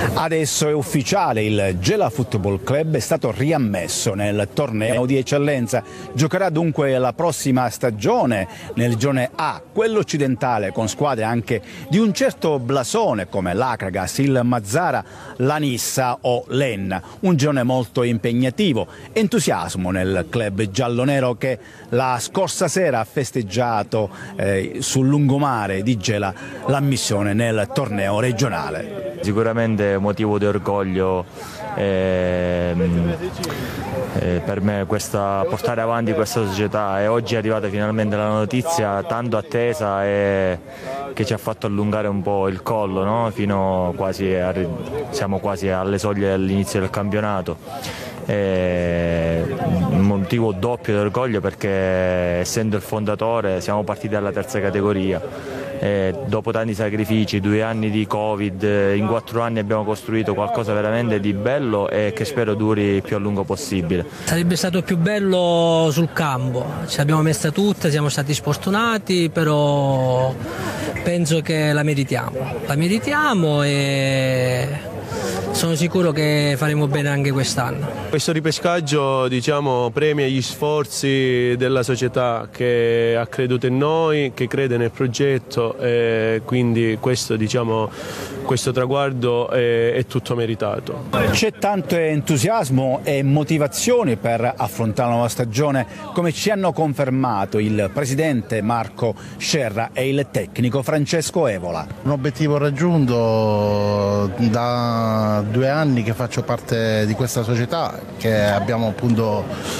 Adesso è ufficiale, il Gela Football Club è stato riammesso nel torneo di eccellenza. Giocherà dunque la prossima stagione nel girone A, quello occidentale, con squadre anche di un certo blasone come l'Akragas, il Mazara, la Nissa o l'Enna. Un girone molto impegnativo. Entusiasmo nel club giallonero che la scorsa sera ha festeggiato sul lungomare di Gela l'ammissione nel torneo regionale. Sicuramente motivo di orgoglio per me portare avanti questa società, e oggi è arrivata finalmente la notizia tanto attesa e che ci ha fatto allungare un po' il collo, no? Siamo quasi alle soglie dell'inizio del campionato. Un motivo doppio di orgoglio perché, essendo il fondatore, siamo partiti dalla terza categoria. Dopo tanti sacrifici, 2 anni di Covid, in 4 anni abbiamo costruito qualcosa veramente di bello e che spero duri il più a lungo possibile. Sarebbe stato più bello sul campo, ce l'abbiamo messa tutta, siamo stati sfortunati, però penso che la meritiamo e sono sicuro che faremo bene anche quest'anno. Questo ripescaggio, premia gli sforzi della società che ha creduto in noi, che crede nel progetto, e quindi questo traguardo è tutto meritato. C'è tanto entusiasmo e motivazione per affrontare la nuova stagione, come ci hanno confermato il presidente Marco Scerra e il tecnico Francesco Evola. Un obiettivo raggiunto da 2 anni che faccio parte di questa società, che abbiamo appunto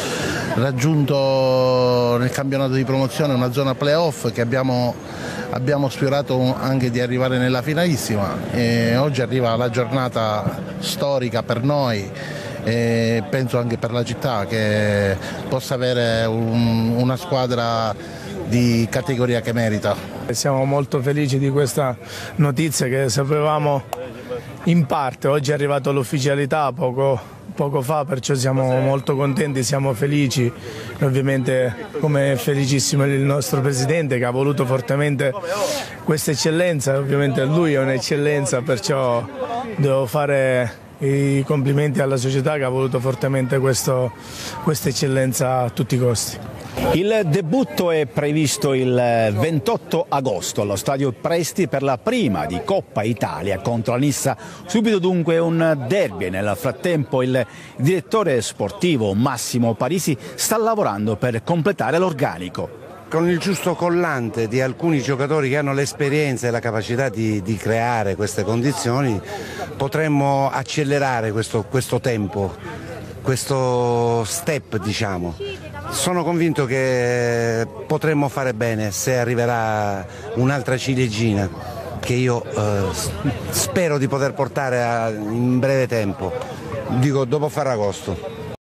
raggiunto nel campionato di promozione una zona playoff che abbiamo sfiorato anche di arrivare nella finalissima, e oggi arriva la giornata storica per noi e penso anche per la città, che possa avere una squadra di categoria che merita. Siamo molto felici di questa notizia che sapevamo in parte. Oggi è arrivata l'ufficialità poco fa, perciò siamo molto contenti, siamo felici. Ovviamente, come è felicissimo il nostro presidente, che ha voluto fortemente questa eccellenza. Ovviamente lui è un'eccellenza, perciò devo fare i complimenti alla società che ha voluto fortemente questa eccellenza a tutti i costi. Il debutto è previsto il 28 agosto allo Stadio Presti per la prima di Coppa Italia contro la Nissa. Subito dunque un derby. Nel frattempo il direttore sportivo Massimo Parisi sta lavorando per completare l'organico. Con il giusto collante di alcuni giocatori che hanno l'esperienza e la capacità di creare queste condizioni, potremmo accelerare questo tempo, questo step, Sono convinto che potremmo fare bene se arriverà un'altra ciliegina che io spero di poter portare in breve tempo, dico dopo Ferragosto.